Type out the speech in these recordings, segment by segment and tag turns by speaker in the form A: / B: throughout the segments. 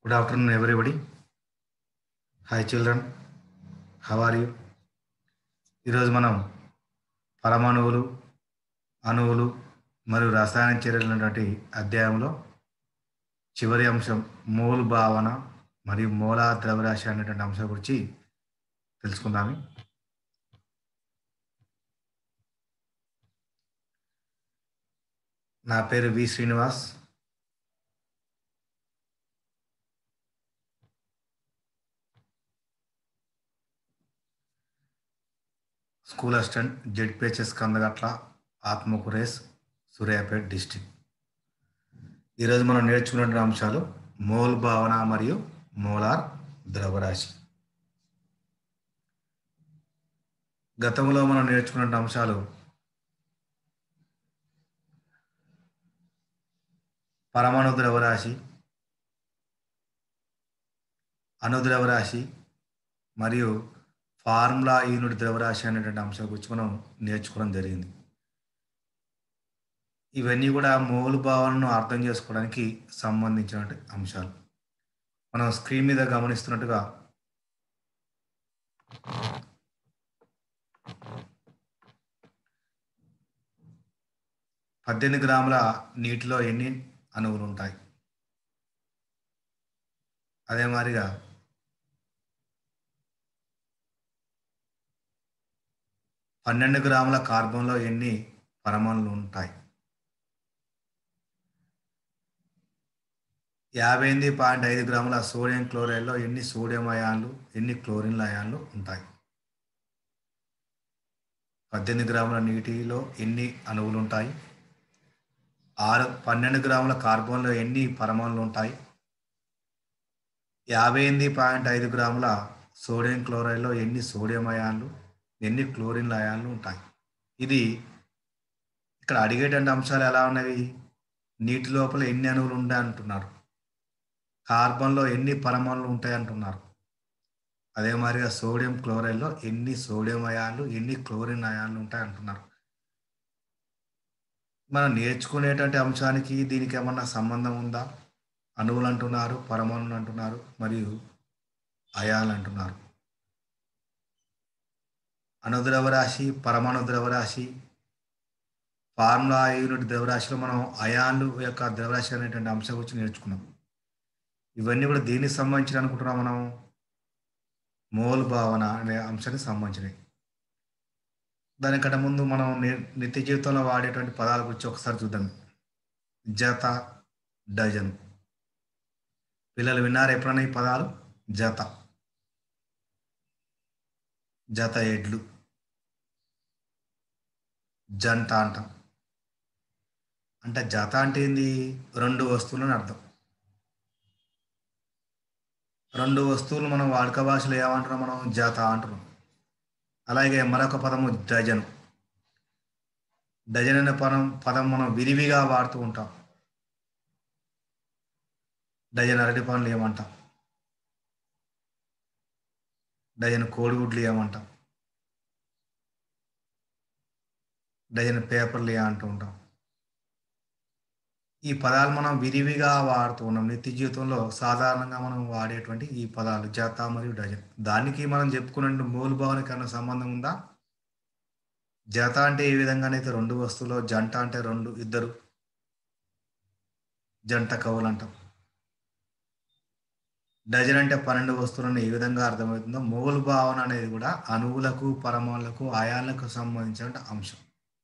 A: Good afternoon, everybody. Hi, children. How are you? ఈరోజు మనం పరమాణువులు, అణువులు మరియు రసాయన చర్యలైనటువంటి అధ్యాయంలో చివరి అంశం మోల్ భావన మరియు మోలార్ ద్రవ్యరాశి అనేటువంటి అంశం గురించి తెలుసుకుందాము. నా పేరు V Srinivas. School assistant, ZPHS Kandagatla, Atmakur S, Suryapet district. ఈరోజు మనం నేర్చుకున్న అంశాలు మోల్ భావన మరియు మోలార్ ద్రవ్యరాశి. గతంలో మనం నేర్చుకున్న అంశాలు పరమాణు ద్రవ్యరాశి, అణుద్రవ్యరాశి మరియు ఫార్ములా యూనిట్ ద్రవ్యరాశి అనేటువంటి అంశం గురించి మనం నేర్చుకోవడం జరిగింది. ఇవన్నీ కూడా మోల్ భావనను అర్థం చేసుకోవడానికి సంబంధించిన అంశాలు. మనం స్క్రీన్ మీద గమనిస్తున్నట్టుగా 18 గ్రాముల నీటిలో ఎన్ని అణువులు ఉంటాయి? అదే మాదిరిగా 12 గ్రాముల కార్బన్లో ఎన్ని పరమాణువులు ఉంటాయి? 58.5 గ్రాముల సోడియం క్లోరైడ్లో ఎన్ని సోడియం అయాన్లు, ఎన్ని క్లోరిన్ అయాన్లు ఉంటాయి? 18 గ్రాముల నీటిలో ఎన్ని అణువులు ఉంటాయి? 12 గ్రాముల కార్బన్లో ఎన్ని పరమాణువులు ఉంటాయి? 58.5 గ్రాముల సోడియం క్లోరైడ్లో ఎన్ని సోడియం అయాన్లు, ఎన్ని క్లోరిన్ అయాన్లు ఉంటాయి? ఇది ఇక్కడ అడిగేటువంటి అంశాలు ఎలా ఉన్నవి? నీటి లోపల ఎన్ని అణువులు ఉంటాయి అంటున్నారు, కార్బన్లో ఎన్ని పరమాణులు ఉంటాయి అంటున్నారు, అదే మాదిరిగా సోడియం క్లోరైడ్లో ఎన్ని సోడియం అయాన్లు, ఎన్ని క్లోరిన్ అయాన్లు ఉంటాయి అంటున్నారు. మనం నేర్చుకునేటువంటి అంశానికి దీనికి ఏమన్నా సంబంధం ఉందా? అణువులు అంటున్నారు, పరమాణువులు అంటున్నారు, మరియు అయాన్లు అంటున్నారు. అణుద్రవ్యరాశి, పరమాణు ద్రవ్యరాశి, ఫార్ములా యూనిట్ ద్రవ్యరాశిలో మనం అయాన్లు యొక్క ద్రవ్యరాశి అనేటువంటి అంశం గురించి నేర్చుకున్నాం. ఇవన్నీ కూడా దేనికి సంబంధించిన అనుకుంటున్నాం మనం? మోల్ భావన అనే అంశానికి సంబంధించినవి. దానికంటే ముందు మనం నిత్య జీవితంలో వాడేటువంటి పదాల గురించి ఒకసారి చూద్దాం. జత, డజను. పిల్లలు విన్నారు ఎప్పుడన్నా ఈ పదాలు? జత, జత ఎడ్లు, జంట అంటాం. అంటే జత అంటే ఏంది? రెండు వస్తువులని అర్థం. రెండు వస్తువులు మనం వాడుక భాషలో ఏమంటున్నాం? మనం జత అంటున్నాం. అలాగే మరొక పదము డజను. డజన్ అనే పదం మనం విరివిగా వాడుతూ ఉంటాం. డజన్ అరటి పండ్లు ఏమంటాం? డజన్ కోడిగుడ్లు ఏమంటాం? డజన్ పేపర్లు అంటూ ఉంటాం. ఈ పదాలు మనం విరివిగా వాడుతూ ఉన్నాం. నిత్య జీవితంలో సాధారణంగా మనం వాడేటువంటి ఈ పదాలు జత మరియు డజన్. దానికి మనం చెప్పుకున్న మోల్ భావనకి అన్న సంబంధం ఉందా? జత అంటే ఏ విధంగానైతే రెండు వస్తువులు, జంట అంటే ఇద్దరు, జంట కవులు అంటాం. డజన్ అంటే 12 వస్తువులను ఏ విధంగా అర్థమవుతుందో మోల్ భావన అనేది కూడా అణువులకు, పరమాణువులకు, అయాన్లకు సంబంధించిన అంశం.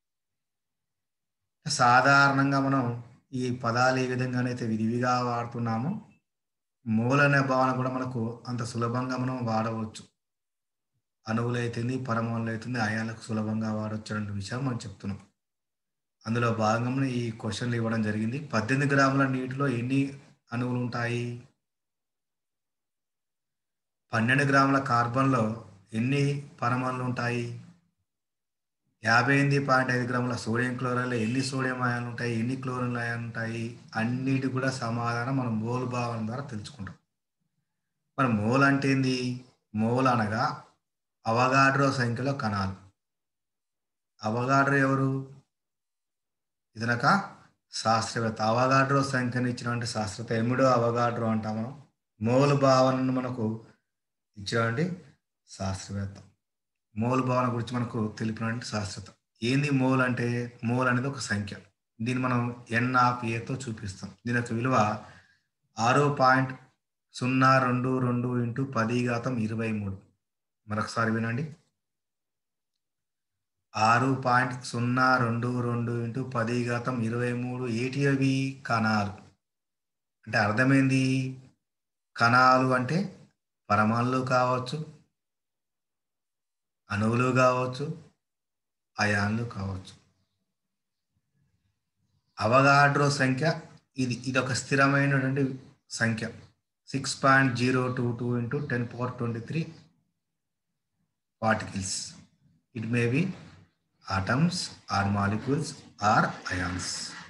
A: సాధారణంగా మనం ఈ పదాలు ఏ విధంగానైతే విరివిగా వాడుతున్నామో మోల్ అనే భావన కూడా మనకు అంత సులభంగా మనం వాడవచ్చు. అణువులు అయితేంది, పరమాణువులు అయితుంది, అయాన్లకు సులభంగా వాడవచ్చు అనే విషయం మనం చెప్తున్నాం. అందులో భాగంగా ఈ క్వశ్చన్లు ఇవ్వడం జరిగింది. 18 గ్రాముల నీటిలో ఎన్ని అణువులు ఉంటాయి? 12 గ్రాముల కార్బన్లో ఎన్ని పరమాణువులు ఉంటాయి? 58.5 గ్రాముల సోడియం క్లోరైడ్లో ఎన్ని సోడియం అయాన్లు ఉంటాయి, ఎన్ని క్లోరిన్ అయాన్లు ఉంటాయి? అన్నిటి కూడా సమాధానం మనం మోల్ భావన ద్వారా తెలుసుకుంటాం. మరి మోల్ అంటే ఏంది? మోల్ అనగా అవగాడ్రో సంఖ్యలో కణాలు. అవగాడ్రో ఎవరు? ఇదనక శాస్త్రవేత్త. అవగాడ్రో సంఖ్యను ఇచ్చినటువంటి శాస్త్రవేత్త. ఎమిడో అవగాడ్రో అంటాం మనం. మోల్ భావనను మనకు ఇచ్చాడండి శాస్త్రవేత్త. మోల్ భావన గురించి మనకు తెలిపినటువంటి శాస్త్రవేత్త. ఏంది మోల్ అంటే? మోల్ అనేది ఒక సంఖ్య. దీన్ని మనం ఎన్/ఏతో చూపిస్తాం. దీని యొక్క విలువ 6.022 ఇంటూ 1023. మరొకసారి వినండి. 6.022 ఇంటూ 1023. ఏటి అవి? కణాలు. అంటే అర్థమైంది. కణాలు అంటే పరమాణులు కావచ్చు, అణువులు కావచ్చు, అయాన్లు కావచ్చు. అవగాడ్రో సంఖ్య ఇదొక స్థిరమైనటువంటి సంఖ్య. 6.022 into 1023 particles. It may be atoms or molecules or ions.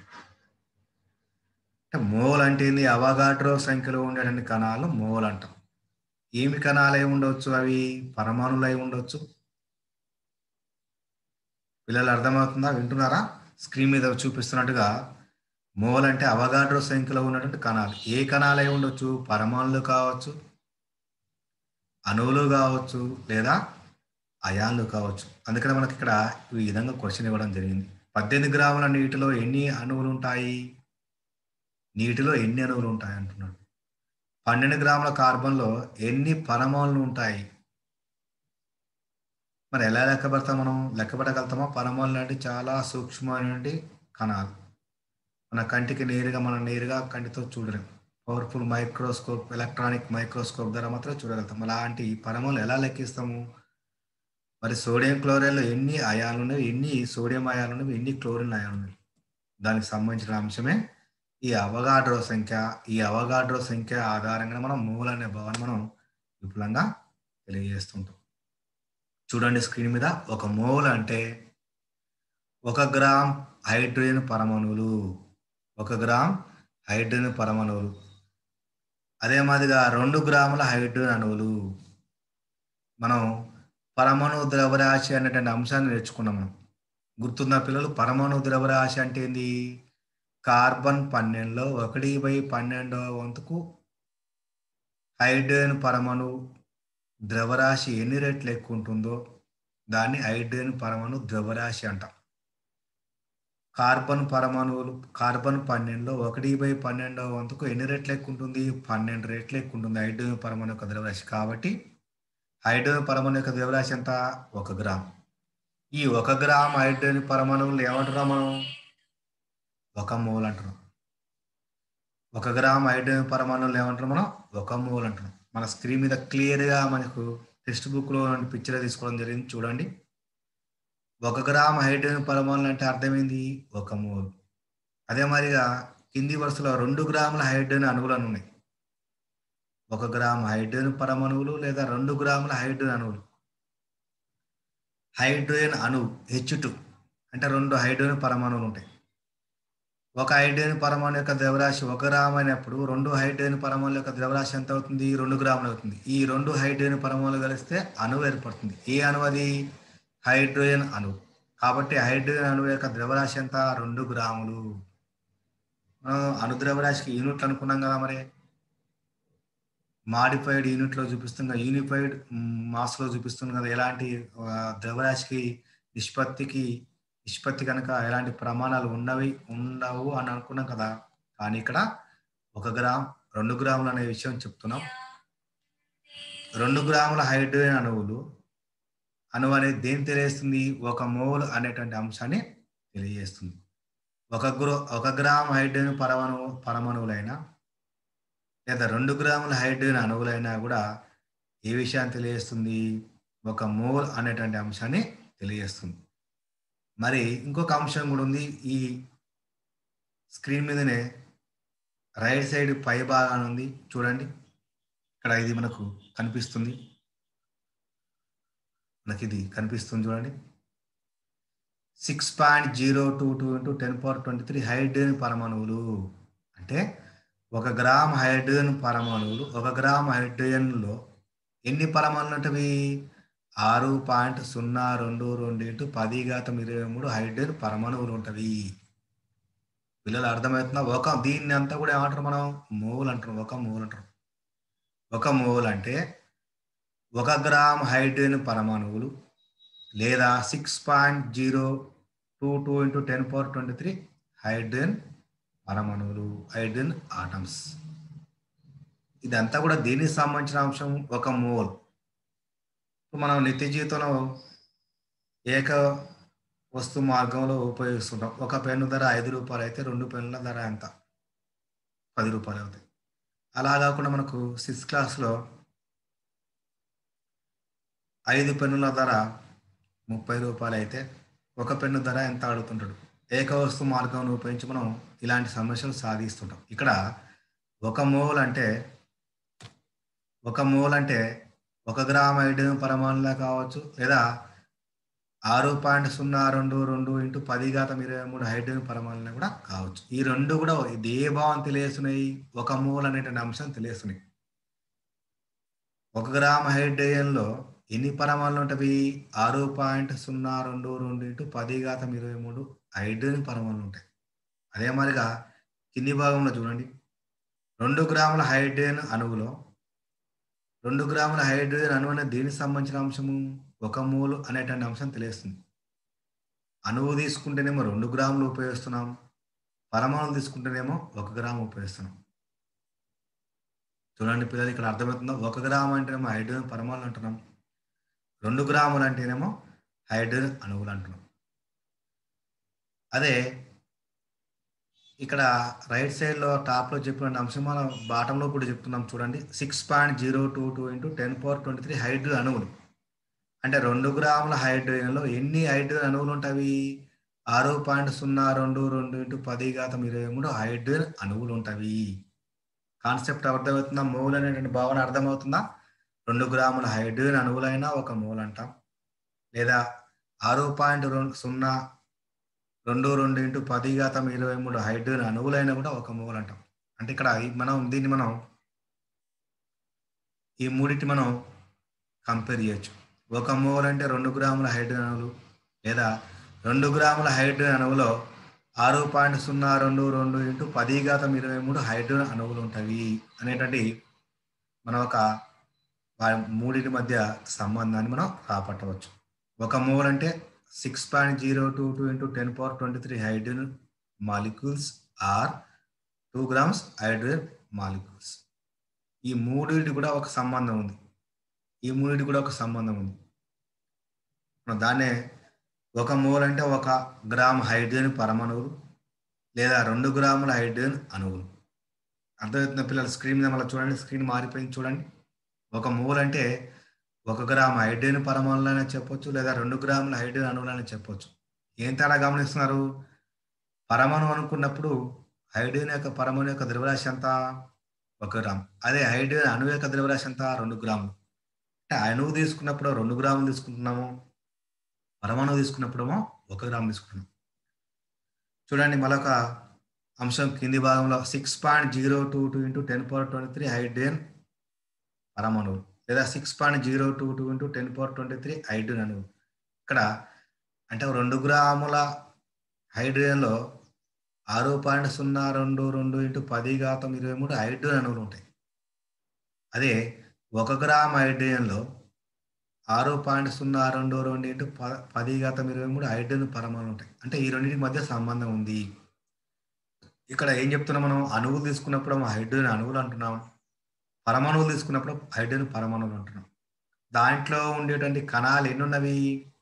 A: అంటే మోల్ అంటే ఏంది? అవగాడ్రో సంఖ్యలో ఉండేటువంటి కణాలు మోల్ అంటాం. ఏమి కణాలు అయి ఉండవచ్చు? అవి పరమాణులు అయి ఉండొచ్చు. పిల్లలు అర్థమవుతుందా? వింటున్నారా? స్క్రీన్ మీద చూపిస్తున్నట్టుగా మోల్ అంటే అవగాడ్రో సంఖ్యలో ఉన్నటువంటి కణాలు. ఏ కణాలు అయి ఉండొచ్చు? పరమాణులు కావచ్చు, అణువులు కావచ్చు, లేదా అయాన్లు కావచ్చు. అందుకని మనకి ఇక్కడ ఈ విధంగా క్వశ్చన్ ఇవ్వడం జరిగింది. 18 గ్రాముల నీటిలో ఎన్ని అణువులు ఉంటాయి? నీటిలో ఎన్ని అణువులు ఉంటాయి అంటున్నాడు. 12 గ్రాముల కార్బన్లో ఎన్ని పరమాణులు ఉంటాయి? మరి ఎలా లెక్క పెడతాం మనం? లెక్క పెట్టగలుగుతామా? పరమాణులు అంటే చాలా సూక్ష్మమైనటువంటి కణాలు. మనం నేరుగా కంటితో చూడలేం. పవర్ఫుల్ మైక్రోస్కోప్, ఎలక్ట్రానిక్ మైక్రోస్కోప్ ద్వారా మాత్రం చూడగలుగుతాం. అలాంటి పరమాణులు ఎలా లెక్కిస్తాము? మరి సోడియం క్లోరైడ్‌లో ఎన్ని అయాన్లు ఉన్నవి? ఎన్ని సోడియం అయాన్లు ఉన్నవి? ఎన్ని క్లోరిన్ అయాన్లు ఉన్నవి? దానికి సంబంధించిన అంశమే ఈ అవగాడ్రో సంఖ్య. ఈ అవగాడ్రో సంఖ్య ఆధారంగా మనం మోల్ అనే భావన మనం విపులంగా తెలియజేస్తుంటాం. చూడండి స్క్రీన్ మీద. ఒక మోల్ అంటే 1 గ్రామ్ హైడ్రోజన్ పరమాణువులు. 1 గ్రామ్ హైడ్రోజన్ పరమాణువులు. అదే మాదిరిగా 2 గ్రాముల హైడ్రోజన్ అణువులు. మనం పరమాణు ద్రవ్యరాశి అనేటువంటి అంశాన్ని నేర్చుకున్నాం మనం. గుర్తుందా పిల్లలు? పరమాణు ద్రవ్యరాశి అంటే ఏంది? కార్బన్ 12లో 1/12వ వంతుకు హైడ్రోజన్ పరమాణు ద్రవ్యరాశి ఎన్ని రెట్లు ఎక్కువ ఉంటుందో దాన్ని హైడ్రోజన్ పరమాణు ద్రవ్యరాశి అంటాం. కార్బన్ 12లో 1/12వ వంతుకు ఎన్ని రెట్లు ఎక్కువ ఉంటుంది? 12 రెట్లు ఎక్కువ ఉంటుంది హైడ్రోజన్ పరమాణు యొక్క ద్రవ్యరాశి. కాబట్టి హైడ్రోజన్ పరమాణు యొక్క ద్రవ్యరాశి ఎంత? 1 గ్రామ్. ఈ 1 గ్రామ్ హైడ్రోజన్ పరమాణువులు ఏమంటున్నాం మనం? 1 మోల్ అంటున్నాం. 1 గ్రామ్ హైడ్రోజన్ పరమాణువులు ఏమంటున్నాం మనం? 1 మోల్ అంటున్నాం. మన స్క్రీన్ మీద క్లియర్‌గా మనకు టెక్స్ట్ బుక్‌లో పిక్చర్ తీసుకోవడం జరిగింది చూడండి. 1 గ్రామ్ హైడ్రోజన్ పరమాణువులు అంటే అర్థమైంది 1 మోల్. అదే మాదిరిగా కింది వరుసలో 2 గ్రాముల హైడ్రోజన్ అణువులు ఉన్నాయి. 1 గ్రామ్ హైడ్రోజన్ పరమాణువులు లేదా 2 గ్రాముల హైడ్రోజన్ అణువులు. హైడ్రోజన్ అణువు H2 అంటే 2 హైడ్రోజన్ పరమాణువులు ఉంటాయి. ఒక హైడ్రోజన్ పరమాణు యొక్క ద్రవ్యరాశి 1 గ్రామ్ అయినప్పుడు 2 హైడ్రోజన్ పరమాణుల యొక్క ద్రవ్యరాశి ఎంత అవుతుంది? 2 గ్రాములు అవుతుంది. ఈ 2 హైడ్రోజన్ పరమాణులు కలిస్తే అణువు ఏర్పడుతుంది. ఏ అణువు అది? హైడ్రోజన్ అణువు. కాబట్టి హైడ్రోజన్ అణువు యొక్క ద్రవ్యరాశి ఎంత? 2 గ్రాములు. మనం అణు ద్రవ్యరాశికి యూనిట్లు అనుకున్నాం కదా మరి. మాడిఫైడ్ యూనిట్‌లో చూపిస్తుంది కదా. యూనిఫైడ్ మాస్‌లో చూపిస్తుంది కదా. ఎలాంటి ద్రవ్యరాశికి నిష్పత్తి కనుక ఎలాంటి ప్రమాణాలు ఉండవు అని అనుకున్నాం కదా. కానీ ఇక్కడ 1 గ్రామ్, 2 గ్రాములు అనే విషయం చెప్తున్నాం. 2 గ్రాముల హైడ్రోజన్ అణువు అనేది దేన్ని తెలియజేస్తుంది? 1 మోల్ అనేటువంటి అంశాన్ని తెలియజేస్తుంది. 1 గ్రామ్ హైడ్రోజన్ పరమాణువులైనా లేదా 2 గ్రాముల హైడ్రోజన్ అణువులైనా కూడా ఏ విషయాన్ని తెలియజేస్తుంది? 1 మోల్ అనేటువంటి అంశాన్ని తెలియజేస్తుంది. మరి ఇంకొక అంశం కూడా ఉంది. ఈ స్క్రీన్ మీదనే రైట్ సైడ్ పై భాగాన ఉంది చూడండి. ఇక్కడ ఇది మనకు కనిపిస్తుంది. ఇది కనిపిస్తుంది చూడండి. 6.022 ఇంటూ 1023 హైడ్రోజన్ పరమాణువులు. అంటే 1 గ్రామ్ హైడ్రోజన్ పరమాణువులు. 1 గ్రామ్ హైడ్రోజన్‌లో ఎన్ని పరమాణువులు ఉంటవి? 6.022 ఇంటూ 1023 హైడ్రోజన్ పరమాణువులు ఉంటవి. పిల్లలు అర్థమవుతుందా? దీన్ని అంతా కూడా ఏమంటారు మనం? మోల్ అంటారు. 1 మోల్ అంటారు. ఒక మోల్ అంటే 1 గ్రామ్ హైడ్రోజన్ పరమాణువులు లేదా 6.022 ఇంటూ 10^23 హైడ్రోజన్ పరమాణువులు, హైడ్రోజన్ ఆటమ్స్. ఇదంతా కూడా దేనికి సంబంధించిన అంశం? ఒక మోల్. మనం నిత్య జీవితంలో ఏక వస్తు మార్గంలో ఉపయోగిస్తుంటాం. ఒక పెన్ను ధర రూ. 5 అయితే 2 పెన్నుల ధర ఎంత? రూ. 10 అవుతాయి. అలా కాకుండా మనకు 6th క్లాస్‌లో 5 పెన్నుల ధర రూ. 30 అయితే ఒక పెన్ను ధర ఎంత అడుగుతుంటాడు. ఏకవస్తు మార్గంను ఉపయోగించి మనం ఇలాంటి సమస్యలు సాధిస్తుంటాం. ఇక్కడ ఒక మోల్ అంటే 1 గ్రామ్ హైడ్రోజన్ పరమాణువులే కావచ్చు, లేదా 6.022 ఇంటూ 10^23 హైడ్రోజన్ పరమాణువులు కూడా కావచ్చు. ఈ రెండు కూడా ఇదే భావం తెలియజేస్తున్నాయి. ఒక మోల్ అనేటువంటి అంశం తెలియజేస్తున్నాయి. 1 గ్రామ్ హైడ్రోజన్‌లో ఎన్ని పరమాణువులు ఉంటవి? 6.022 ఇంటూ 10^23 హైడ్రోజన్ పరమాణువులు ఉంటాయి. అదే మాదిరిగా కింది భాగంలో చూడండి. 2 గ్రాముల హైడ్రోజన్ అణువులో 2 గ్రాముల హైడ్రోజన్ అణువు అనేది దేనికి సంబంధించిన అంశము? ఒక మోల్ అనేటువంటి అంశం తెలియజేస్తుంది. అణువు తీసుకుంటేనేమో 2 గ్రాములు ఉపయోగిస్తున్నాం. పరమాణువులు తీసుకుంటేనేమో 1 గ్రాము ఉపయోగిస్తున్నాం. చూడండి పిల్లలు, ఇక్కడ అర్థమవుతుందా? 1 గ్రాము అంటేనేమో హైడ్రోజన్ పరమాణువులు అంటున్నాం. 2 గ్రాములు అంటేనేమో హైడ్రోజన్ అణువులు అంటున్నాం. అదే ఇక్కడ రైట్ సైడ్‌లో టాప్‌లో చెప్పిన అంశం మనం బాటంలో కూడా చెప్తున్నాం చూడండి. 6.022 ఇంటూ 10^23 హైడ్రోజన్ అణువులు. అంటే 2 గ్రాముల హైడ్రోజన్‌లో ఎన్ని హైడ్రోజన్ అణువులు ఉంటాయి? 6.022 ఇంటూ 10^23 హైడ్రోజన్ అణువులు ఉంటాయి. కాన్సెప్ట్ అర్థమవుతుందా? మోల్ అనేటువంటి భావన అర్థమవుతుందా? 2 గ్రాముల హైడ్రోజన్ అణువులైనా ఒక మోల్ అంటాం. లేదా 6.022 ఇంటూ 10^23 హైడ్రోజన్ అణువులైనా కూడా ఒక మోల్ అంటాం. అంటే ఇక్కడ మనం ఈ మూడిటి మనం కంపేర్ చేయొచ్చు. ఒక మోల్ అంటే 2 గ్రాముల హైడ్రోజన్ అణువులు, లేదా 2 గ్రాముల హైడ్రోజన్ అణువులో 6.022 ఇంటూ 10^23 హైడ్రోజన్ అణువులు ఉంటాయి అనేటువంటి మనం ఒక మూడిటి మధ్య సంబంధాన్ని మనం రాబట్టవచ్చు. ఒక మోల్ అంటే 6.022 into 10^23 hydrogen molecules or 2 grams hydrogen molecules. ఈ మూడిటి కూడా ఒక సంబంధం ఉంది. మనం దాన్నే ఒక మోల్ అంటే 1 గ్రామ్ హైడ్రోజన్ పరమాణువులు, లేదా 2 గ్రాముల హైడ్రోజన్ అణువులు. అర్థమవుతున్న పిల్లలు? స్క్రీన్ మీద మళ్ళీ చూడండి. స్క్రీన్ మారిపోయింది చూడండి. ఒక మోల్ అంటే 1 గ్రామ్ హైడ్రోజన్ పరమాణువులైనా చెప్పొచ్చు, లేదా 2 గ్రాముల హైడ్రోజన్ అణువులైనా చెప్పొచ్చు. ఏం తేడా గమనిస్తున్నారు? పరమాణువు అనుకున్నప్పుడు హైడ్రోజన్ యొక్క పరమాణు యొక్క ద్రవ్యరాశి ఎంత? 1 గ్రామ్. అదే హైడ్రోజన్ అణువు యొక్క ద్రవ్యరాశి ఎంత? 2 గ్రాములు. అంటే అణువు తీసుకున్నప్పుడు 2 గ్రాములు తీసుకుంటున్నాము, పరమాణువు తీసుకున్నప్పుడేమో 1 గ్రాము తీసుకుంటున్నాం. చూడండి మరొక అంశం కింది భాగంలో 6.022 ఇంటూ 10^23 హైడ్రోజన్ పరమాణువులు, లేదా 6.022 ఇంటూ 10^23 హైడ్రోజన్ అణువులు. ఇక్కడ అంటే 2 గ్రాముల హైడ్రోజన్లో 6.022 ఇంటూ 10^23 హైడ్రోజన్ అణువులు ఉంటాయి. అదే 1 గ్రామ్ హైడ్రోజన్లో 6.022 ఇంటూ 10^23 హైడ్రోజన్ పరమాణువులు ఉంటాయి. అంటే ఈ రెండింటి మధ్య సంబంధం ఉంది. ఇక్కడ ఏం చెప్తున్నాం? మనం అణువులు తీసుకున్నప్పుడు హైడ్రోజన్ అణువులు అంటున్నాం, పరమాణువులు తీసుకున్నప్పుడు హైడ్రోజన్ పరమాణువులు అంటున్నాం. దాంట్లో ఉండేటువంటి కణాలు ఎన్ని ఉన్నవి?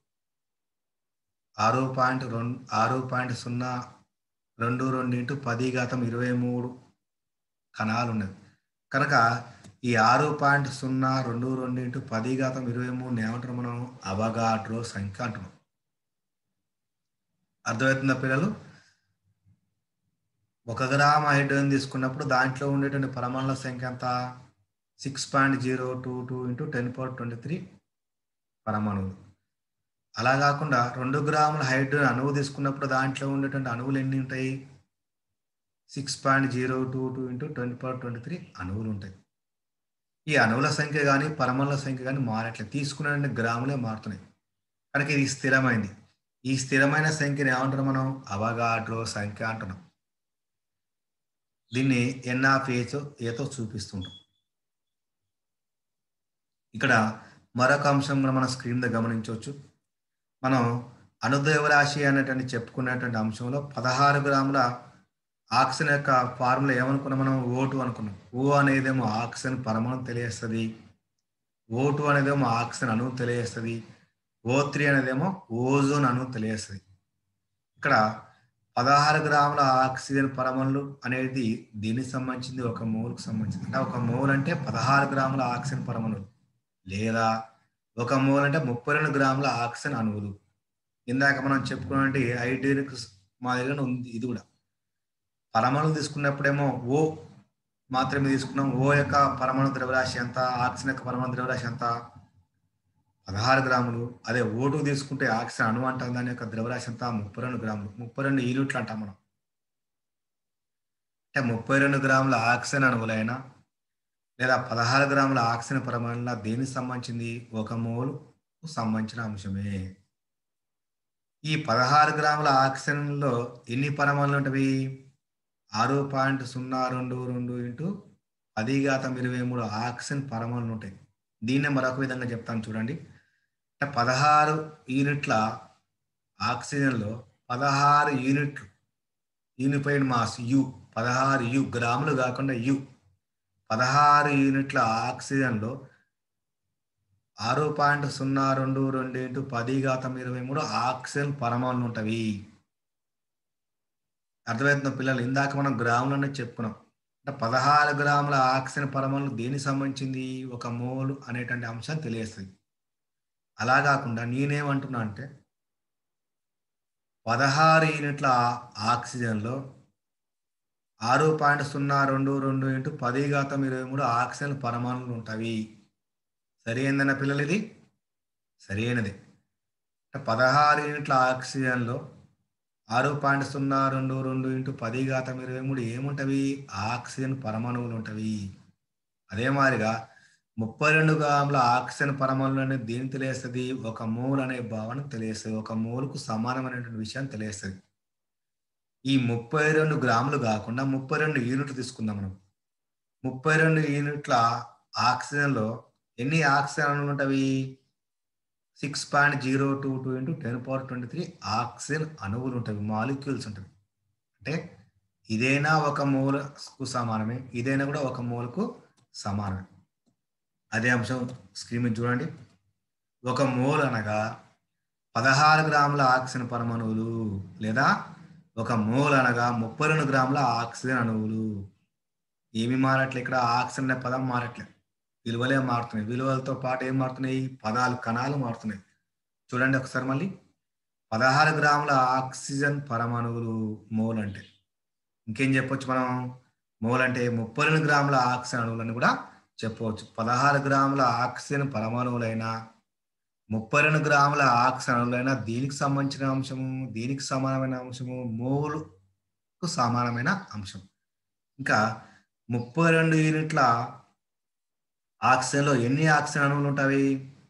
A: 6.022 ఇంటూ 10^23 కణాలు ఉన్నవి. కనుక ఈ 6.022 ఇంటూ 10^23 ఏమంటున్నాం? మనం అవగాడ్రో సంఖ్య అంటున్నాం. అర్థమవుతుందా పిల్లలు? 1 గ్రామ్ హైడ్రోజన్ తీసుకున్నప్పుడు దాంట్లో ఉండేటువంటి పరమాణుల సంఖ్య ఎంత? 6.022 ఇంటూ 10^23 పరమాణువులు. అలా కాకుండా 2 గ్రాముల హైడ్రోజన్ అణువు తీసుకున్నప్పుడు దాంట్లో ఉండేటువంటి అణువులు ఎన్ని ఉంటాయి? 6.022 ఇంటూ 10^23 అణువులు ఉంటాయి. ఈ అణువుల సంఖ్య కానీ పరమాణుల సంఖ్య కానీ మారట్లేదు, తీసుకునే గ్రాములే మారుతున్నాయి. కనుక ఇది స్థిరమైంది. ఈ స్థిరమైన సంఖ్యని ఏమంటున్నాం? మనం అవగాడ్రో సంఖ్య అంటున్నాం. దీన్ని N/Aతో చూపిస్తుంటాం. ఇక్కడ మరొక అంశం కూడా మనం స్క్రీన్ మీద గమనించవచ్చు. మనం అణుద్రవ్యరాశి అనేటువంటి చెప్పుకునేటువంటి అంశంలో 16 గ్రాముల ఆక్సిజన్ యొక్క ఫార్ములా ఏమనుకున్నాం మనం? O2 అనుకున్నాం. O అనేదేమో ఆక్సిజన్ పరమాణువు తెలియజేస్తది. O2 అనేదేమో ఆక్సిజన్ అణువు తెలియజేస్తది. O3 అనేదేమో ఓజోన్ అణువు తెలియజేస్తది. ఇక్కడ 16 గ్రాముల ఆక్సిజన్ పరమాణువులు అనేది దీనికి సంబంధించింది? ఒక మోల్‌కి సంబంధించింది. అంటే ఒక మోల్ అంటే 16 గ్రాముల ఆక్సిజన్ పరమాణువులు. లేదా ఒక మోల్ అంటే 32 గ్రాముల ఆక్సిజన్ అణువులు. ఇందాక మనం చెప్పుకున్నటువంటి హైడ్రోజన్‌కి మాదిరిగానే ఉంది ఇది గూడా. పరమాణువులు తీసుకున్నప్పుడేమో O మాత్రమే తీసుకున్నాం. O యొక్క పరమాణు ద్రవ్యరాశి ఎంత? ఆక్సిజన్ యొక్క పరమాణు ద్రవ్యరాశి ఎంత? 16 గ్రాములు. అదే O2 తీసుకుంటే ఆక్సిజన్ అణువు అంటాం. దాని యొక్క ద్రవ్యరాశి ఎంత? 32 గ్రాములు. 32 యూనిట్లు అంటాం మనం. అంటే 32 గ్రాముల ఆక్సిజన్ అణువులైనా లేదా 16 గ్రాముల ఆక్సిజన్ పరమాణువుల దేనికి సంబంధించింది? ఒక మోల్‌కు సంబంధించిన అంశమే. ఈ 16 గ్రాముల ఆక్సిజన్‌లో ఎన్ని పరమాణువులు ఉంటవి? 6.022 ఇంటూ 1023 ఆక్సిజన్ పరమాణువులు ఉంటాయి. దీన్నే మరొక విధంగా చెప్తాను చూడండి. అంటే 16 యూనిట్ల ఆక్సిజన్‌లో 16 యూనిట్లు యూనిఫైడ్ మాస్ యు 16 గ్రాములు కాకుండా 16 యూనిట్ల ఆక్సిజన్‌లో 6.022 ఇంటూ 1023 ఆక్సిజన్ పరమాణువులు ఉంటవి. అర్థమవుతుందా పిల్లలు? ఇందాక మనం గ్రాములనే చెప్పుకున్నాం. అంటే 16 గ్రాముల ఆక్సిజన్ పరమాణువులు దేనికి సంబంధించింది? ఒక మోల్ అనేటువంటి అంశాన్ని తెలియజేస్తది. అలా కాకుండా నేనేమంటున్నా అంటే 16 యూనిట్ల ఆక్సిజన్‌లో 6.022 ఇంటూ 1023 ఆక్సిజన్ పరమాణువులు ఉంటవి. సరైనదేనా పిల్లలు ఇది? సరైనదే. అంటే 16 యూనిట్ల ఆక్సిజన్‌లో 6.022 ఇంటూ 1023 ఏముంటవి? ఆక్సిజన్ పరమాణువులు ఉంటవి. అదే మాదిరిగా 32 గ్రాముల ఆక్సిజన్ పరమాణువులు అనేది దేన్ని తెలియజేస్తది? ఒక మోల్ అనే భావన తెలియజేస్తది. ఒక మోల్‌కు సమానమైనటువంటి విషయాన్ని తెలియజేస్తది. ఈ 32 గ్రాములు గాకుండా 32 యూనిట్లు తీసుకుందాం మనం. 32 యూనిట్ల ఆక్సిజన్‌లో ఎన్ని ఆక్సిజన్ అణువులుంటవి? 6.022 ఇంటూ 1023 ఆక్సిజన్ అణువులుంటవి. మాలిక్యూల్స్ ఉంటవి. అంటే ఇదైనా ఒక మోల్‌కు సమానమే. ఇదైనా కూడా ఒక మోల్‌కు సమానమే. అదే అంశం స్క్రీన్ మీద చూడండి. ఒక మోల్ అనగా 16 గ్రాముల ఆక్సిజన్ పరమాణువులు లేదా ఒక మోల్ అనగా 32 గ్రాముల ఆక్సిజన్ అణువులు. ఏమి మారట్లే ఇక్కడ? ఆక్సిజన్ అనే పదం మారట్లే. విలువలే మారుతున్నాయి. విలువలతో పాటు ఏం మారుతున్నాయి? పదాలు, కణాలు మారుతున్నాయి. చూడండి ఒకసారి మళ్ళీ. 16 గ్రాముల ఆక్సిజన్ పరమాణువులు మోల్ అంటే. ఇంకేం చెప్పొచ్చు మనం? మోల్ అంటే 32 గ్రాముల ఆక్సిజన్ అణువులని కూడా చెప్పవచ్చు. 16 గ్రాముల ఆక్సిజన్ పరమాణువులైనా 32 గ్రాముల ఆక్సిజన్ అణువులైనా దీనికి సంబంధించిన అంశము, దీనికి సమానమైన అంశము మోల్‌కు సమానమైన అంశం. ఇంకా 32 యూనిట్ల ఆక్సిజన్‌లో ఎన్ని ఆక్సిజన్ అణువులు ఉంటవి?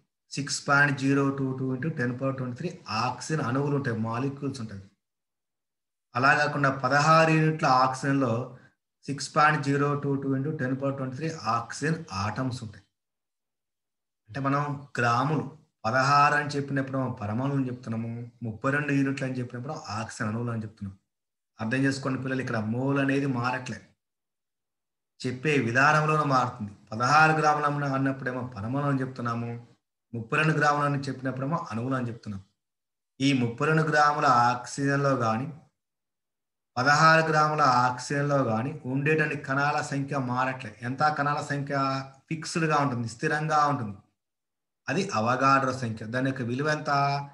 A: 6.022 ఇంటూ 1023 ఆక్సిజన్ అణువులు ఉంటాయి. మాలిక్యూల్స్ ఉంటాయి. అలా కాకుండా 16 యూనిట్ల ఆక్సిజన్‌లో 6.022 ఇంటూ 1023 ఆక్సిజన్ ఆటమ్స్ ఉంటాయి. అంటే మనం గ్రాములు 16 అని చెప్పినప్పుడు పరమాణువులు చెప్తున్నాము. 32 యూనిట్లు అని చెప్పినప్పుడు ఆక్సిజన్ అణువులు అని చెప్తున్నాం. అర్థం చేసుకోండి పిల్లలు, ఇక్కడ మోల్ అనేది మారట్లే. చెప్పే విధానంలోనే మారుతుంది. 16 గ్రాములు అన్నప్పుడేమో పరమాణువు అని చెప్తున్నాము. 32 గ్రాములు అని చెప్పినప్పుడేమో అణువులు అని చెప్తున్నాం. ఈ 32 గ్రాముల ఆక్సిజన్‌లో గాని, 16 గ్రాముల ఆక్సిజన్‌లో గాని ఉండేటువంటి కణాల సంఖ్య మారట్లే. ఎంత? కణాల సంఖ్య ఫిక్స్‌డ్‌గా ఉంటుంది. స్థిరంగా ఉంటుంది. అది అవగాడ్రో సంఖ్య. దాని యొక్క విలువ ఎంత?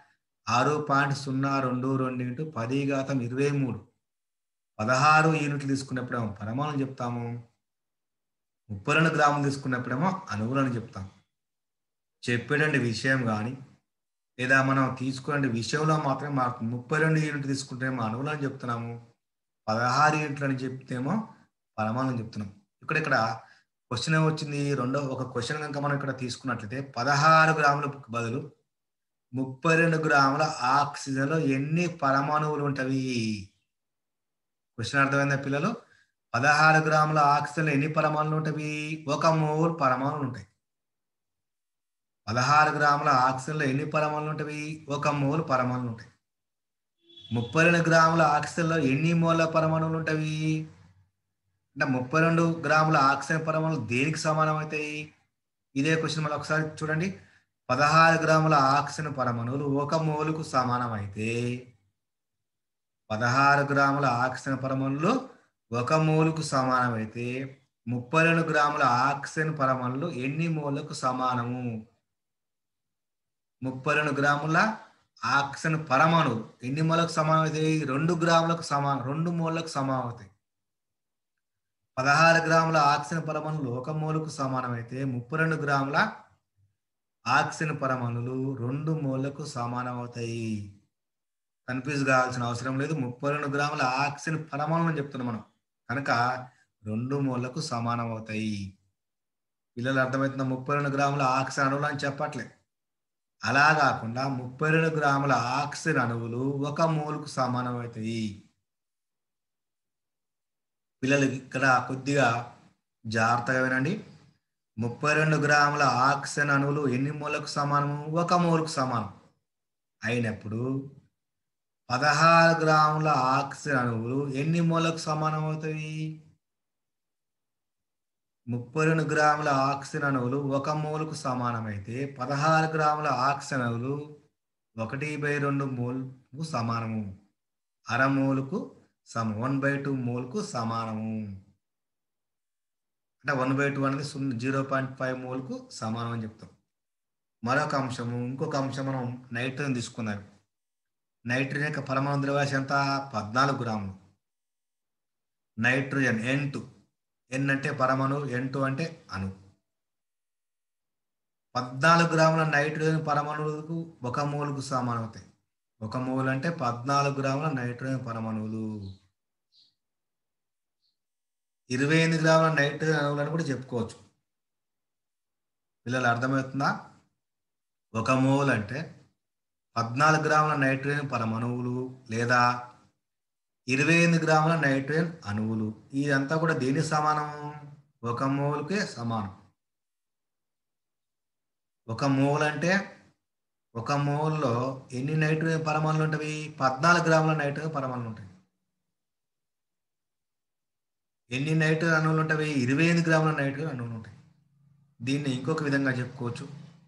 A: 6.022 ఇంటూ 1023. 16 యూనిట్లు తీసుకున్నప్పుడేమో పరమాణువులు చెప్తాము. 32 గ్రాములు తీసుకున్నప్పుడేమో అణువులని చెప్తాం. చెప్పేటువంటి విషయం గాని, లేదా మనం తీసుకునే విషయంలో మాత్రమే మారుతుంది. 32 యూనిట్లు తీసుకుంటేమో అణువులని చెప్తున్నాము. 16 యూనిట్లని చెప్తేమో పరమాణువులని చెప్తున్నాం. ఇక్కడ క్వెషన్ ఏమొచ్చింది? ఒక క్వెషన్ గనుక మనం ఇక్కడ తీసుకున్నట్లయితే 16 గ్రాములకు బదులు 32 గ్రాముల ఆక్సిజన్‌లో ఎన్ని పరమాణువులు ఉంటవి? క్వెషన్ అర్థమైందా పిల్లలు? 16 గ్రాముల ఆక్సిజన్‌లో ఎన్ని పరమాణువులు ఉంటవి? ఒక మోల్ పరమాణువులు ఉంటాయి. 16 గ్రాముల ఆక్సిజన్‌లో ఎన్ని పరమాణులు ఉంటవి? ఒక మోల్ పరమాణువులు ఉంటాయి. 32 గ్రాముల ఆక్సిజన్‌లో ఎన్ని మోల్ల పరమాణువులు ఉంటవి? అంటే 32 గ్రాముల ఆక్సిజన్ పరమాణువులు దేనికి సమానమైతాయి? ఇదే క్వెషన్ మళ్ళీ ఒకసారి చూడండి. 16 గ్రాముల ఆక్సిజన్ పరమాణువులు ఒక మోలుకు సమానమైతే 16 గ్రాముల ఆక్సిజన్ పరమాణువులు ఒక మోలుకు సమానమైతే 32 గ్రాముల ఆక్సిజన్ పరమాణువులు ఎన్ని మోల్లకు సమానము? 32 గ్రాముల ఆక్సిజన్ పరమాణువులు ఎన్ని మోల్లకు సమానమైతాయి? 2 గ్రాములకు 2 మోల్లకు సమానమవుతాయి. 16 గ్రాముల ఆక్సిజన్ పరమాణువులు ఒక మోలుకు సమానమైతే 32 గ్రాముల ఆక్సిజన్ పరమాణువులు 2 మోల్లకు సమానమవుతాయి. కన్‌ఫ్యూజ్ కావాల్సిన అవసరం లేదు. 32 గ్రాముల ఆక్సిజన్ పరమాణువులని చెప్తున్నాం మనం. కనుక 2 మోల్లకు సమానమవుతాయి. పిల్లలు అర్థమవుతుందా? 32 గ్రాముల ఆక్సిజన్ అణువులు అని చెప్పట్లే. అలా కాకుండా 32 గ్రాముల ఆక్సిజన్ అణువులు ఒక మోల్‌కు సమానమవుతాయి. పిల్లలు ఇక్కడ కొద్దిగా జాగ్రత్తగా వినండి. 32 గ్రాముల ఆక్సిజన్ అణువులు ఎన్ని మోల్‌లకు సమానము? ఒక మోల్‌కు సమానం. అయినప్పుడు 16 గ్రాముల ఆక్సిజన్ అణువులు ఎన్ని మోల్‌లకు సమానమవుతాయి? 32 గ్రాముల ఆక్సిజన్ అణువులు ఒక మోల్‌కు సమానమైతే 16 గ్రాముల ఆక్సిజన్ అణువులు 1/2 మోల్‌కు సమానము. అర మోల్‌కు 1/2 మోల్‌కు సమానము. అంటే 1/2 అనేది 0.5 మోల్‌కు సమానం అని చెప్తాం. మరొక అంశము, ఇంకొక అంశం మనం నైట్రోజన్ తీసుకుందాం. నైట్రోజన్ యొక్క పరమాణు ద్రవ్యరాశి ఎంత? 14 గ్రాములు. Nitrogen N2. N అంటే పరమాణువు, N2 అంటే అణువు. 14 గ్రాముల నైట్రోజన్ పరమాణువులకు ఒక మోల్‌కు సమానమవుతాయి. ఒక మోల్ అంటే 14 గ్రాముల నైట్రోజన్ పరమాణువులు. 28 గ్రాముల నైట్రోజన్ అణువులని కూడా చెప్పుకోవచ్చు. పిల్లలు అర్థమవుతుందా? ఒక మోల్ అంటే 14 గ్రాముల నైట్రోజన్ పరమాణువులు లేదా 28 గ్రాముల నైట్రోజన్ అణువులు. ఇదంతా కూడా దేనికి సమానం? ఒక మోల్‌కే సమానం. ఒక మోల్ అంటే ఒక మోల్‌లో ఎన్ని నైట్రోజన్ పరమాణువులు ఉంటవి? 14 గ్రాముల నైట్రోజన్ పరమాణువులు ఉంటాయి. ఎన్ని నైట్రోజన్ అణువులు ఉంటవి? 28 గ్రాముల నైట్రోజన్ అణువులు ఉంటాయి. దీన్ని ఇంకొక విధంగా చెప్పుకోవచ్చు.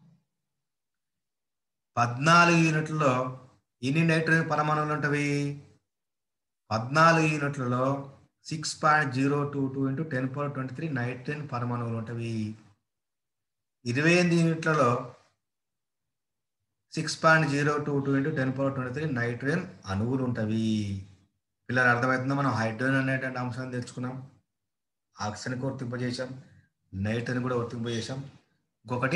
A: 14 యూనిట్లలో ఎన్ని నైట్రోజన్ పరమాణువులు ఉంటవి? 14 యూనిట్లలో 6.022 × 1023 నైట్రోజన్ పరమాణువులు ఉంటవి. 28 యూనిట్లలో 6.022 × 1023 నైట్రోజన్ అణువులు ఉంటవి. పిల్లలు అర్థమవుతుందా? మనం హైడ్రోజన్ అనేటువంటి అంశాన్ని తెచ్చుకున్నాం. ఆక్సిజన్ వర్తింపజేశాం. నైట్రోజన్ కూడా వర్తింపజేశాం. ఇంకొకటి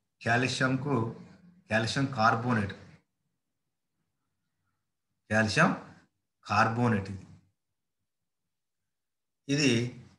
A: కాల్షియం కార్బోనేట్. కాల్షియం కార్బోనేట్ ఇది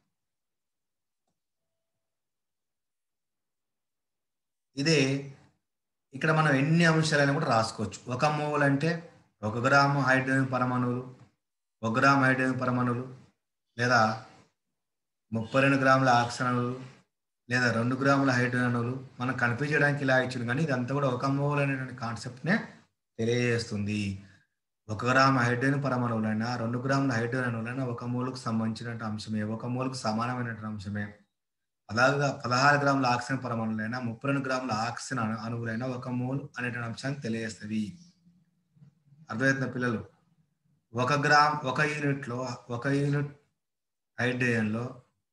A: ఇదే ఇక్కడ మనం ఎన్ని అంశాలైనా కూడా రాసుకోవచ్చు. ఒక మోల్ అంటే 1 గ్రాము హైడ్రోజన్ పరమాణువులు, 1 గ్రాము హైడ్రోజన్ పరమాణువులు లేదా 32 గ్రాముల ఆక్సిజన్ అణువులు లేదా 2 గ్రాముల హైడ్రోజన్ అణువులు. మనం కన్‌ఫ్యూజ్ చేయడానికి ఇలా ఇచ్చిండు కానీ ఇదంతా కూడా ఒక మోల్ అనేటువంటి కాన్సెప్ట్‌నే తెలియజేస్తుంది. 1 గ్రాము హైడ్రోజన్ పరమాణువులైనా 2 గ్రాముల హైడ్రోజన్ అణువులైనా ఒక మోల్‌కు సంబంధించినటువంటి అంశమే. ఒక మోల్‌కు సమానమైనటువంటి అంశమే. 16 గ్రాముల ఆక్సిజన్ పరమాణువులైనా 32 గ్రాముల ఆక్సిజన్ అణువులైనా ఒక మోల్ అనేటువంటి అంశాన్ని తెలియజేస్తది. అర్థమవుతుందా పిల్లలు? ఒక యూనిట్ హైడ్రోజన్‌లో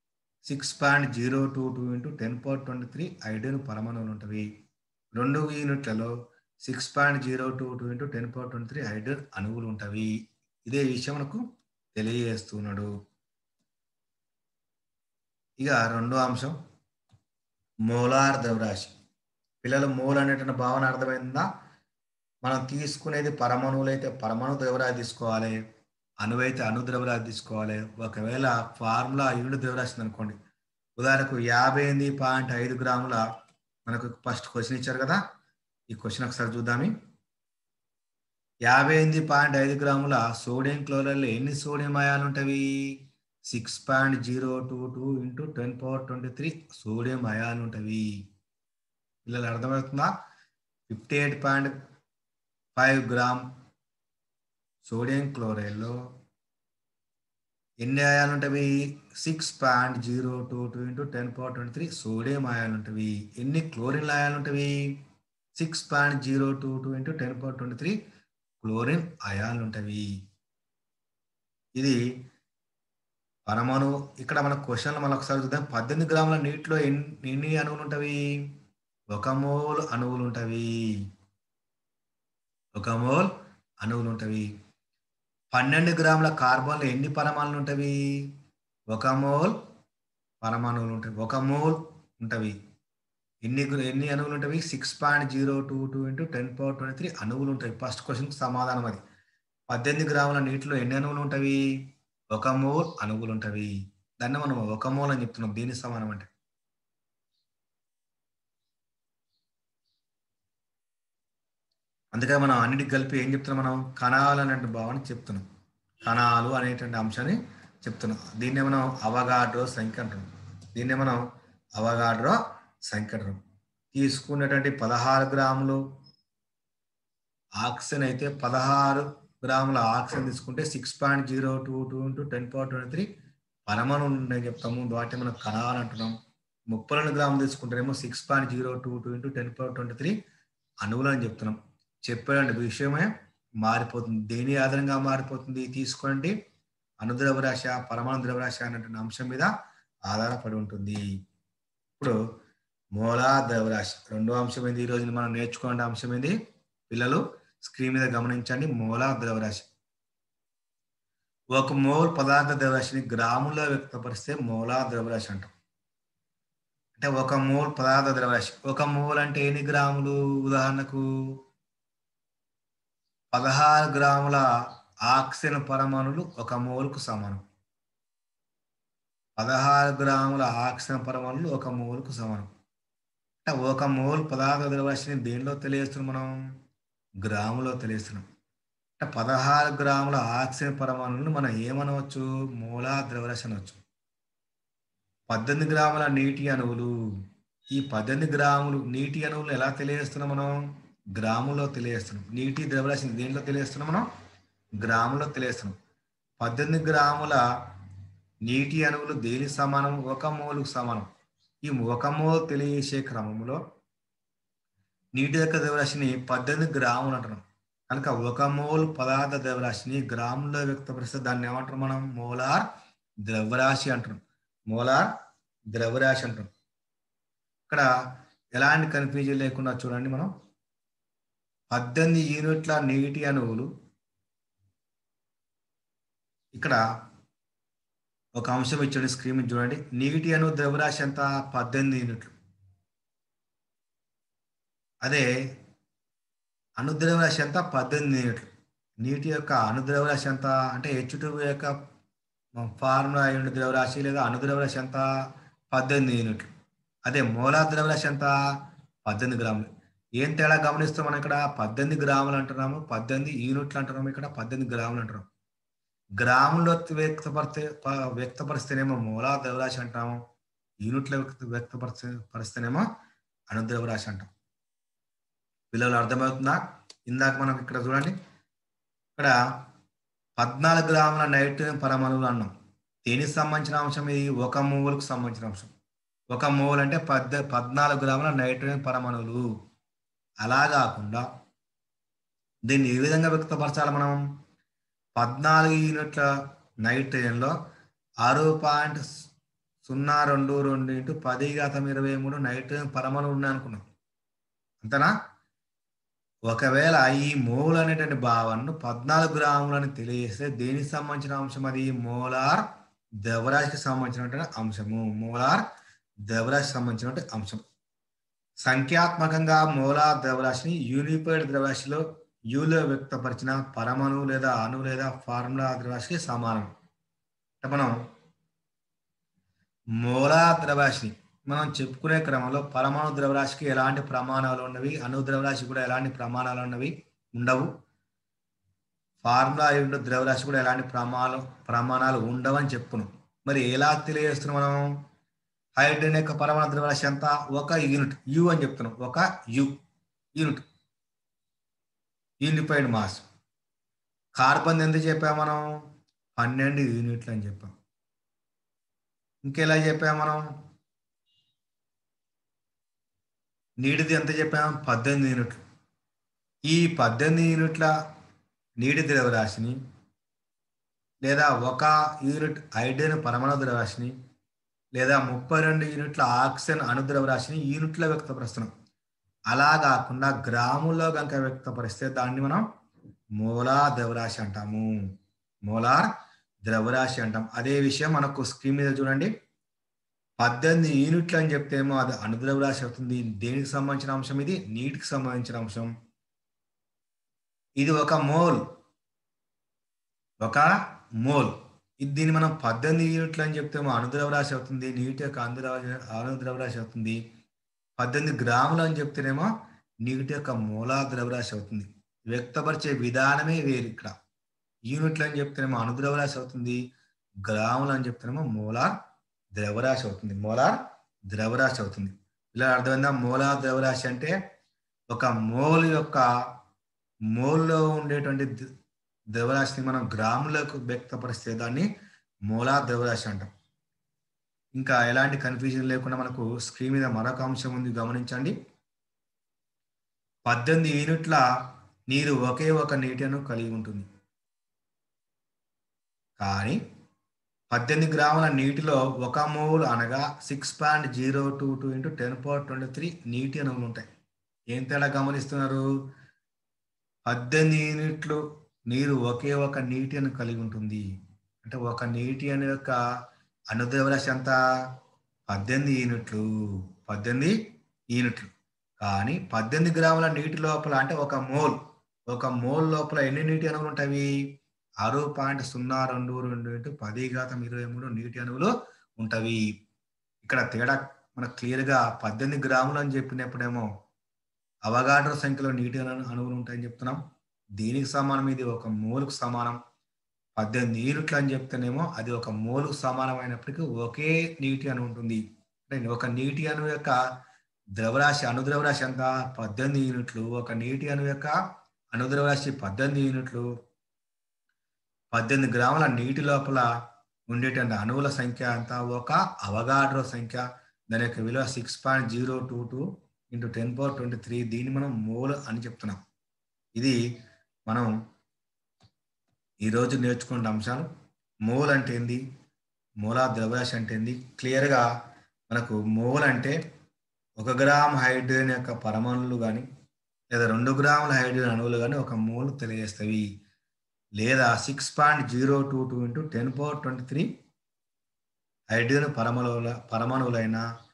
A: 6.022 × 1023 హైడ్రోజన్ పరమాణువులు ఉంటవి. 2 యూనిట్లలో 6.022 × 1023 హైడ్రోజన్ అణువులు ఉంటవి. ఇదే విషయం మనకు తెలియజేస్తున్నాడు. ఇక రెండో అంశం మోలార్ ద్రవ్యరాశి. పిల్లలు మోల్ అనేటువంటి భావన అర్థమైందా? మనం తీసుకునేది పరమాణువులైతే పరమాణు ద్రవ్యరాశి తీసుకోవాలి. అణువైతే అణు ద్రవ్యరాశి తీసుకోవాలి. ఒకవేళ ఫార్ములా యూనిట్ ద్రవ్యరాశి అనుకోండి. ఉదాహరణకు 58.5 గ్రాముల మనకు ఫస్ట్ క్వశ్చన్ ఇచ్చారు కదా. ఈ క్వశ్చన్ ఒకసారి చూద్దామి. 58.5 గ్రాముల సోడియం క్లోరైడ్లో ఎన్ని సోడియం అయాన్లు ఉంటవి? 6.022 × 1023 సోడియం అయాన్లు ఉంటవి. పిల్లలు అర్థమవుతుందా? 58.5 గ్రామ్ సోడియం క్లోరైడ్లో ఎన్ని అయాలు ఉంటవి? 6.022 ఇంటూ 10^23 సోడియం అయాలు ఉంటవి. ఎన్ని క్లోరిన్ అయాలు ఉంటవి? 6.022 ఇంటూ 10^23 క్లోరిన్ అయాలు ఉంటవి. ఇది పరమాణు. ఇక్కడ మన క్వశ్చన్లు మనం ఒకసారి చూద్దాం. 18 గ్రాముల నీటిలో ఎన్ని అణువులు ఉంటవి? 1 మోల్ అణువులు ఉంటవి. 1 మోల్ అణువులు ఉంటవి. 12 గ్రాముల కార్బన్లో ఎన్ని పరమాణులు ఉంటవి? 1 మోల్ పరమాణువులు ఉంటాయి. 1 మోల్ ఉంటవి. ఎన్ని అణువులు ఉంటవి? 6.022 ఇంటూ 10^23 అణువులు ఉంటాయి. ఫస్ట్ క్వశ్చన్కి సమాధానం అది. 18 గ్రాముల నీటిలో ఎన్ని అణువులు ఉంటవి? 1 మోల్ అణువులు ఉంటవి. దాన్ని మనం 1 మోల్ అని చెప్తున్నాం. దీనికి సమానం అంటే అందుకే మనం అన్నిటికి కలిపి ఏం చెప్తున్నాం? మనం కణాలు అనేటువంటి భావన చెప్తున్నాం. కణాలు అనేటువంటి అంశాన్ని చెప్తున్నాం. దీన్నే మనం అవగాడ్రో సంఖ్య అంటున్నాం. దీన్నే మనం అవగాడ్రో సంఖ్య అంటున్నాం. తీసుకున్నటువంటి 16 గ్రాములు ఆక్సిజన్ అయితే 16 గ్రాముల ఆక్సిజన్ తీసుకుంటే 6.022 ఇంటూ 10^23 పరమాణువులు ఉన్నాయని చెప్తాము. వాటిని మనం కణాలు అంటున్నాం. 32 గ్రాములు తీసుకుంటేనేమో 6.022 ఇంటూ 10^23 అణువులు అని చెప్తున్నాం. చెప్పాడండి విషయమే మారిపోతుంది. దేని ఆధారంగా మారిపోతుంది? తీసుకోండి అణుద్రవ్యరాశి, పరమాణు ద్రవ్యరాశి అనేటువంటి అంశం మీద ఆధారపడి ఉంటుంది. ఇప్పుడు మోలార్ ద్రవ్యరాశి రెండో అంశం ఏంది? ఈరోజు మనం నేర్చుకునే అంశం ఏంది? పిల్లలు స్క్రీన్ మీద గమనించండి. మోలార్ ద్రవ్యరాశి. 1 మోల్ పదార్థ ద్రవ్యరాశిని గ్రాముల్లో వ్యక్తపరిస్తే మోలార్ ద్రవ్యరాశి అంటాం. అంటే 1 మోల్ పదార్థ ద్రవ్యరాశి. 1 మోల్ అంటే ఎన్ని గ్రాములు? ఉదాహరణకు 16 గ్రాముల ఆక్సిజన్ పరమాణువులు 1 మోల్కు సమానం. 16 గ్రాముల ఆక్సిజన్ పరమాణువులు 1 మోల్కు సమానం. అంటే 1 మోల్ పదార్థ ద్రవ్యరాశిని దేనిలో తెలియజేస్తున్నాం మనం? గ్రాములో తెలియజేస్తున్నాం. అంటే 16 గ్రాముల ఆక్సిజన్ పరమాణువులను మనం ఏమనవచ్చు? మోలార్ ద్రవ్యరాశి అనవచ్చు. 18 గ్రాముల నీటి అణువులు. ఈ 18 గ్రాములు నీటి అణువులు ఎలా తెలియజేస్తున్నాం మనం? గ్రాములో తెలియజేస్తున్నాం. నీటి ద్రవ్యరాశిని దేంట్లో తెలియజేస్తున్నాం మనం? గ్రాములో తెలియజేస్తున్నాం. 18 గ్రాముల నీటి అణువులు దేనికి సమానం? 1 మోలుకు సమానం. ఈ 1 మోల్ తెలియజేసే క్రమంలో నీటి యొక్క ద్రవ్యరాశిని 18 గ్రాములు అంటున్నాం. కనుక 1 మోల్ పదార్థ ద్రవ్యరాశిని గ్రాముల్లో వ్యక్తపరిస్తే దాన్ని ఏమంటారు మనం? మోలార్ ద్రవ్యరాశి అంటున్నాం. మోలార్ ద్రవ్యరాశి అంటున్నాం. ఇక్కడ ఎలాంటి కన్ఫ్యూజన్ లేకుండా చూడండి. మనం 18 యూనిట్ల నీటి అణువులు, ఇక్కడ ఒక అంశం ఇచ్చాడు స్క్రీన్ మీద చూడండి. నీటి అణువు ద్రవ్యరాశి ఎంత? 18 యూనిట్లు. అదే అణుద్రవ్యరాశి ఎంత? 18 యూనిట్లు. నీటి యొక్క అణుద్రవ్యరాశి ఎంత అంటే H2O యొక్క ఫార్ములా యూనిట్ ద్రవ్యరాశి లేదా అణుద్రవ్యరాశి ఎంత? 18 యూనిట్లు. అదే మోలార్ ద్రవ్యరాశి ఎంత? 18 గ్రాములు. ఏం తేడా గమనిస్తాం మనం ఇక్కడ? 18 గ్రాములు అంటున్నాము, 18 యూనిట్లు అంటున్నాము, ఇక్కడ 18 గ్రాములు అంటున్నాం. గ్రాముల్లో వ్యక్తపరిస్తేనేమో మోలార్ ద్రవ్యరాశి అంటాము, యూనిట్లో వ్యక్తపరిస్తేనేమో అణుద్రవ్యరాశి అంటాం. పిల్లలు అర్థమవుతుందా? ఇందాక మనం ఇక్కడ చూడండి, ఇక్కడ 14 గ్రాముల నైట్రోజన్ పరమాణువులు అన్నాం. దేనికి సంబంధించిన అంశం ఇది? 1 మోల్కు సంబంధించిన అంశం. 1 మోల్ అంటే 14 గ్రాముల నైట్రోజన్ పరమాణువులు. అలా కాకుండా దీన్ని ఏ విధంగా వ్యక్తపరచాలి మనం? 14 యూనిట్ల నైట్రోజన్లో 6.022 ఇంటూ 10⁻23 నైట్రోజన్ పరమాణువులు ఉన్నాయి అనుకున్నాం. అంతేనా? ఒకవేళ ఈ మోల్ అనేటువంటి భావనను 14 గ్రాములని తెలియజేస్తే దేనికి సంబంధించిన అంశం అది? మోలార్ ద్రవ్యరాశికి సంబంధించినటువంటి అంశము. మోలార్ ద్రవ్యరాశికి సంబంధించినటువంటి అంశం. సంఖ్యాత్మకంగా మోలార్ ద్రవ్యరాశిని యూనిఫైడ్ ద్రవ్యరాశిలో యూలో వ్యక్తపరిచిన పరమాణువు లేదా అణువు లేదా ఫార్ములా ద్రవ్యరాశికి సమానం. అంటే మనం మోలార్ ద్రవ్యరాశిని మనం చెప్పుకునే క్రమంలో పరమాణు ద్రవ్యరాశికి ఎలాంటి ప్రమాణాలు ఉన్నవి, అణు ద్రవ్యరాశి కూడా ఎలాంటి ప్రమాణాలు ఉన్నవి ఉండవు, ఫార్ములా యూనిట్ ద్రవ్యరాశి కూడా ఎలాంటి ప్రమాణాలు ఉండవని చెప్పుకున్నాం. మరి ఎలా తెలియజేస్తున్నాం మనం? హైడ్రోజన్ యొక్క పరమాణు ద్రవ్యరాశి ఎంత? 1 యూనిట్. యు అని చెప్తున్నాం. 1 యూనిట్. Unified mass. కార్బన్ ఎంత చెప్పాం మనం? 12 యూనిట్లు అని చెప్పాం. ఇంకెలా చెప్పాం మనం? నీటిది ఎంత చెప్పాం? 18 యూనిట్లు. ఈ 18 యూనిట్ల నీటి ద్రవ్యరాశిని లేదా 1 యూనిట్ హైడ్రోజన్ పరమాణు ద్రవ్యరాశిని లేదా 32 యూనిట్ల ఆక్సిజన్ అణు ద్రవ్యరాశిని యూనిట్లో వ్యక్తపరుస్తున్నాం. అలా కాకుండా గ్రాముల్లో గనక వ్యక్తపరిస్తే దాన్ని మనం మోలార్ ద్రవ్యరాశి అంటాము. మోలార్ ద్రవ్యరాశి అంటాం. అదే విషయం మనకు స్క్రీన్ మీద చూడండి. 18 యూనిట్లు అని చెప్తేమో అది అణు ద్రవ్యరాశి అవుతుంది. దేనికి సంబంధించిన అంశం ఇది? నీటికి సంబంధించిన అంశం. ఇది ఒక మోల్. దీన్ని మనం 18 యూనిట్లు అని చెప్తేమో అణు ద్రవ్యరాశి అవుతుంది. నీటి యొక్క అణు ద్రవ్యరాశి అవుతుంది. 18 గ్రాములు అని చెప్తేనేమో నీటి యొక్క మోలార్ ద్రవ్యరాశి అవుతుంది. వ్యక్తపరిచే విధానమే వేరు ఇక్కడ. యూనిట్లు అని చెప్తేనేమో అణు ద్రవ్యరాశి అవుతుంది. గ్రాములు అని చెప్తేనేమో మోలార్ ద్రవ్యరాశి అవుతుంది. ఇలా అర్థమైందా? మోలార్ ద్రవ్యరాశి అంటే ఒక మోల్లో ఉండేటువంటి ద్రవ్యరాశిని మనం గ్రాములకు వ్యక్తపరిస్తే దాన్ని మోలార్ ద్రవ్యరాశి అంటాం. ఇంకా ఎలాంటి కన్ఫ్యూజన్ లేకుండా మనకు స్క్రీన్ మీద మరొక అంశం ఉంది, గమనించండి. 18 యూనిట్ల నీరు ఒకే ఒక నీటి అణువు కలిగి ఉంటుంది. కానీ 18 గ్రాముల నీటిలో 1 మోల్ అనగా 6.022 × 10⁻23 నీటి అణువులు ఉంటాయి. ఏం తేడా గమనిస్తున్నారు? 18 యూనిట్లు నీరు ఒకే ఒక నీటి అణువు కలిగి ఉంటుంది. అంటే ఒక నీటి అణువు యొక్క అణు ద్రవ్యరాశి ఎంత? 18 యూనిట్లు. కానీ 18 గ్రాముల నీటి లోపల అంటే ఒక మోల్ లోపల ఎన్ని నీటి అణువులు ఉంటాయి? 6.022 × 10⁻23 నీటి అణువులు ఉంటవి. ఇక్కడ తేడా మనకు క్లియర్గా 18 గ్రాములు అని చెప్పినప్పుడేమో అవగాడ్రో సంఖ్యలో నీటి అణువులు ఉంటాయని చెప్తున్నాం. దీనికి సమానం ఇది ఒక మోలుకు సమానం. 18 యూనిట్లు అని చెప్తేనేమో అది ఒక మోలుకు సమానమైనప్పటికీ ఒకే నీటి అణువు ఉంటుంది. అంటే ఒక నీటి అణువు యొక్క అణు ద్రవ్యరాశి ఎంత? 18 యూనిట్లు. ఒక నీటి అణువు యొక్క అణు ద్రవ్యరాశి 18 యూనిట్లు. 18 గ్రాముల నీటి లోపల ఉండేటువంటి అణువుల సంఖ్య ఎంత? ఒక అవగాడ్రో సంఖ్య. దాని యొక్క విలువ 6.022 × 10⁻23. దీన్ని మనం మోల్ అని చెప్తున్నాం. ఇది మనం ఈరోజు నేర్చుకున్న అంశాలు. మోల్ అంటే ఏంది, మోలార్ ద్రవ్యరాశి అంటే ఏంది, క్లియర్గా మనకు మోల్ అంటే 1 గ్రామ్ హైడ్రోజన్ యొక్క పరమాణువులు కానీ లేదా 2 గ్రాముల హైడ్రోజన్ అణువులు కానీ ఒక మోల్ తెలియజేస్తవి. లేదా 6.022 × 10⁻23 హైడ్రోజన్ పరమాణువులైన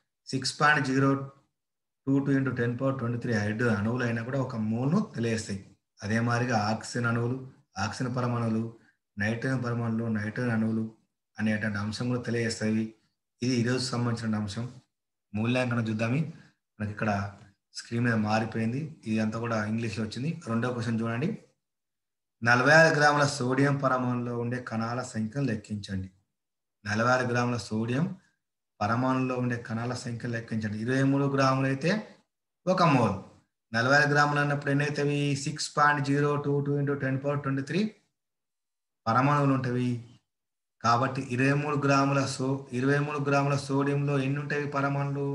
A: 6.022 × 10⁻23 హైడ్రోజన్ అణువులైనా కూడా ఒక మోల్ను తెలియజేస్తాయి. అదే మాదిరిగా ఆక్సిజన్ పరమాణువులు, నైట్రోజన్ అణువులు అనేటువంటి అంశం కూడా తెలియజేస్తాయి. ఇది ఈరోజు సంబంధించిన అంశం. మూల్యాంకనం చూద్దామి. మనకి ఇక్కడ స్క్రీన్ మీద మారిపోయింది. ఇది అంతా కూడా ఇంగ్లీష్లో వచ్చింది. రెండో క్వశ్చన్ చూడండి. 46 గ్రాముల సోడియం పరమాణులో ఉండే కణాల సంఖ్యను లెక్కించండి. 46 గ్రాముల సోడియం పరమాణులో ఉండే కణాల సంఖ్య లెక్కించండి. 23 గ్రాములు అయితే 1 మోల్. 46 గ్రాములు అన్నప్పుడు ఎన్నైతేవి? 6.022 × 10⁻23 పరమాణువులు ఉంటవి. కాబట్టి 23 గ్రాముల సోడియంలో ఎన్ని ఉంటాయి పరమాణులు?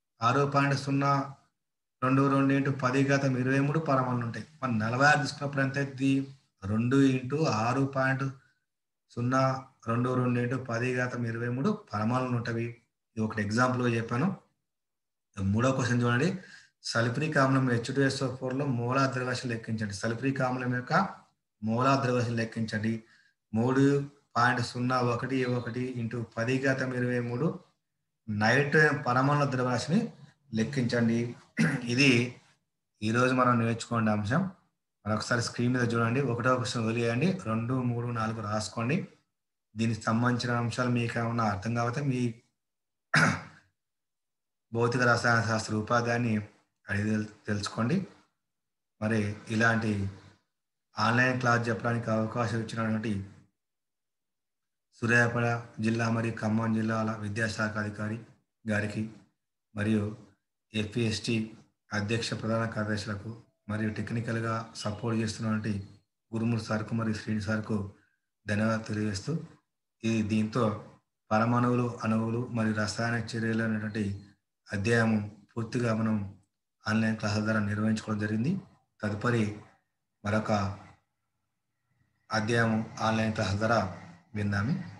A: 6.022 × 10⁻23 పరమాణులు ఉంటాయి. మన 46 తీసుకున్నప్పుడు ఎంత అవుతుంది? 2 × 6.022 × 10⁻23 పరమాణులు ఉంటవి. ఇది ఒకటి ఎగ్జాంపుల్గా చెప్పాను. మూడో క్వశ్చన్ చూడండి. సల్ఫ్యూరిక్ ఆమ్లం H2SO4లో మోలార్ ద్రవ్యరాశి లెక్కించండి. సల్ఫ్యూరిక్ ఆమ్లం యొక్క మోలార్ ద్రవ్యరాశి లెక్కించండి. 3.011 × 10⁻23 నైట్రోజన్ పరమాణుల ద్రవ్యరాశిని లెక్కించండి. ఇది ఈరోజు మనం నేర్చుకోండి అంశం. మరొకసారి స్క్రీన్ మీద చూడండి. ఒకటో క్వశ్చన్ వదిలేయండి. 2, 3, 4 రాసుకోండి. దీనికి సంబంధించిన అంశాలు మీకు ఏమన్నా అర్థం కాకపోతే మీ భౌతిక రసాయన శాస్త్ర ఉపాధ్యాయుని అడిగి తెలుసుకోండి. మరి ఇలాంటి ఆన్లైన్ క్లాస్ చెప్పడానికి అవకాశం ఇచ్చినటువంటి సూర్యాపేట జిల్లా మరియు ఖమ్మం జిల్లాల విద్యాశాఖ అధికారి గారికి మరియు ఎఫ్పిఎస్టి అధ్యక్ష ప్రధాన కార్యదర్శులకు మరియు టెక్నికల్గా సపోర్ట్ చేస్తున్నటువంటి గురుమూర్తి సార్కు మరియు శ్రీని సార్కు ధన్యవాదాలు తెలియజేస్తూ దీంతో పరమాణువులు అణువులు మరియు రసాయన చర్యలు అనేటువంటి అధ్యాయం పూర్తిగా మనం ఆన్లైన్ క్లాసుల ద్వారా నిర్వహించుకోవడం జరిగింది. తదుపరి మరొక అధ్యాయం ఆన్లైన్ క్లాసుల ద్వారా విందాము.